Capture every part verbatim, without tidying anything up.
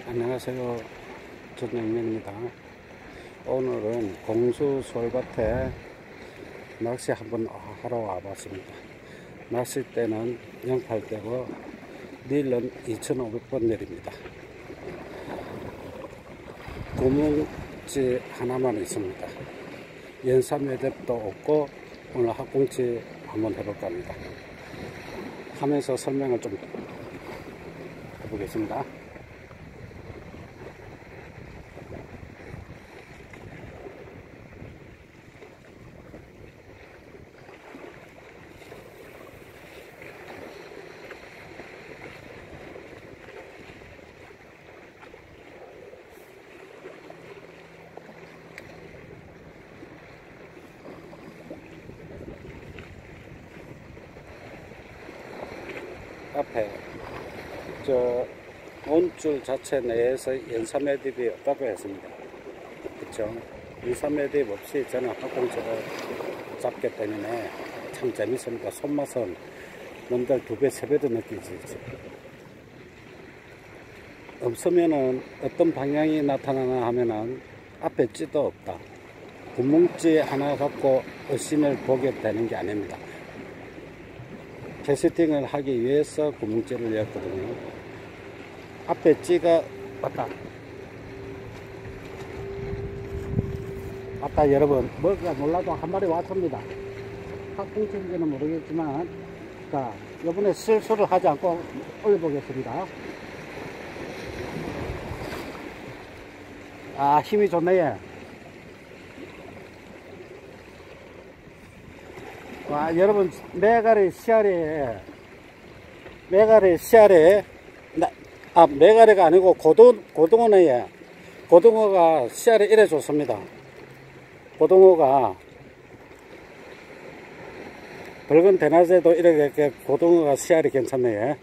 안녕하세요. 전영민입니다. 오늘은 공수 솔밭에 낚시 한번 하러 와봤습니다. 낚싯대는 영팔대고 닐은 이천오백 번 내립니다. 구멍지 하나만 있습니다. 연삼 매듭도 없고 오늘 학꽁치 한번 해볼까 합니다. 하면서 설명을 좀 해보겠습니다. 앞에 저 온줄 자체 내에서 연삼 매듭이 없다고 했습니다. 그쵸? 연삼 매듭 없이 저는 학꽁치를 잡기 때문에 참 재밌습니다. 손맛은 남들 두 배, 세 배도 느끼지. 없으면은 어떤 방향이 나타나나 하면은 앞에 찌도 없다. 구멍지 하나 갖고 어신을 보게 되는 게 아닙니다. 캐스팅을 하기 위해서 구멍지를 였거든요. 앞에 찌가 왔다. 아까 여러분 뭐가 몰라도 한 마리 왔습니다. 학꽁치인지는 모르겠지만, 자, 이번에 실수를 하지 않고 올려보겠습니다. 아, 힘이 좋네. 와, 여러분, 메가리 씨알이, 메가리 씨알이, 아, 메가리가 아니고 고등, 고등어네. 고등어가 씨알이 이래 좋습니다. 고등어가, 붉은 대낮에도 이렇게 고등어가 씨알이 괜찮네.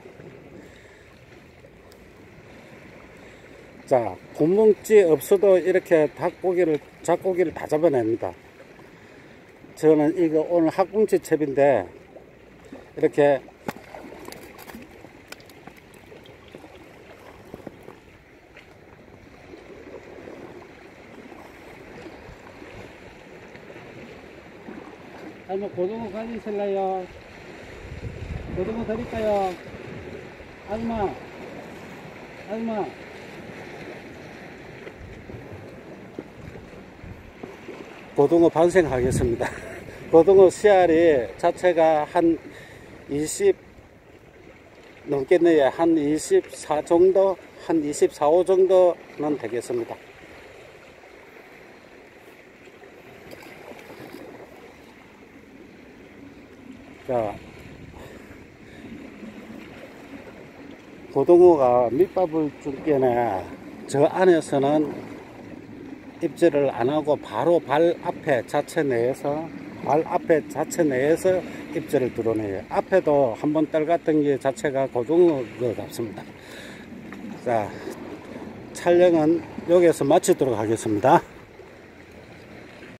자, 구멍지 없어도 이렇게 닭고기를, 잡고기를 다 잡아냅니다. 저는 이거 오늘 학꽁치 첩인데 이렇게 아니 고등어 가지실래요? 고등어 드릴까요? 아줌마, 아줌마. 고등어 반생하겠습니다. 고등어 씨알이 자체가 한 이십 넘겠네요. 한 이십사 정도, 한 이십사, 오 정도는 되겠습니다. 자, 고등어가 밑밥을 줄게네. 저 안에서는 입질을 안 하고 바로 발 앞에 자체 내에서 발 앞에 자체 내에서 입질을 드러내요. 앞에도 한번 떨갔던 게 자체가 고등어 같습니다. 자, 촬영은 여기에서 마치도록 하겠습니다.